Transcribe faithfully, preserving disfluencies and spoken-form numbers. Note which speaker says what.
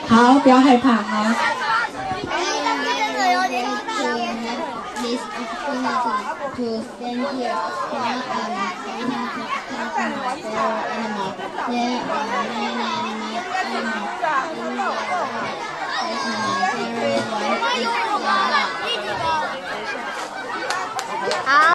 Speaker 1: 好，不要害怕，好。
Speaker 2: This opportunity to stand here. Now I'm fighting to protect my fellow enemy. There are many enemy animals in the world. But my favorite one is Lala.